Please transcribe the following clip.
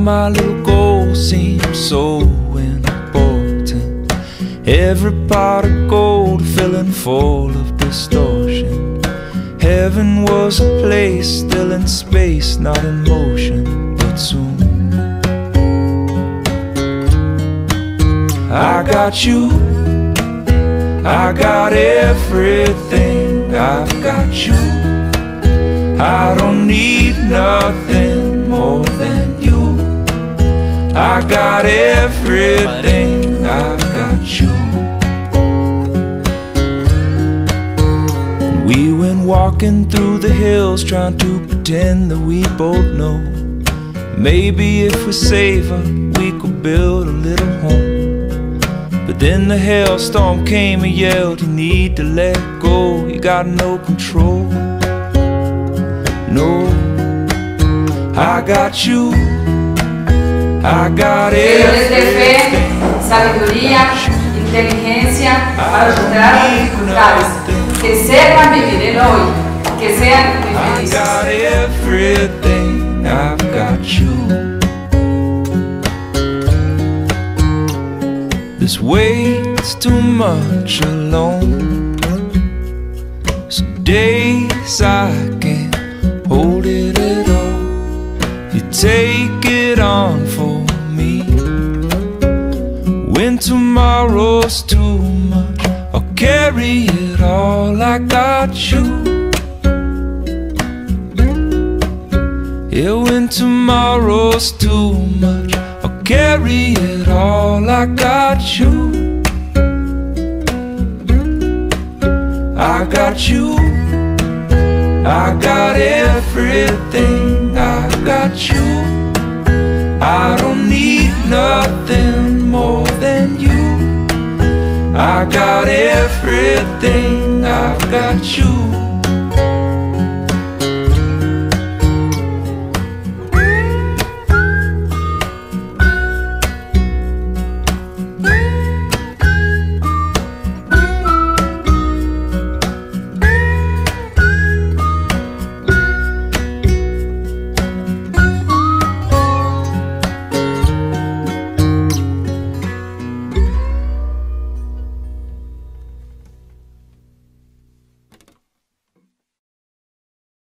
my little goal seemed so important. Every pot of gold filling full of distortion. Heaven was a place still in space, not in motion, but soon. I got you, I got everything, I've got you. I don't need nothing more than you. I got everything, I've got you. And we went walking through the hills, trying to pretend that we both know. Maybe if we save her, we could build a little home. But then the hailstorm came and yelled, you need to let go, you got no control. No, I got you, I got everything. Sabiduría, inteligencia para superar las dificultades. Que sepan vivir el hoy, que sean muy felices. I got everything, I've got you. This weight's too much alone. Some days I can't hold it at all. You take it on for me. When tomorrow's too much, I'll carry it all. I got you. Yeah, when tomorrow's too much, I'll carry it all. I got you. I got you. I got everything, I got you. I don't need nothing more than you. I got everything, I've got you.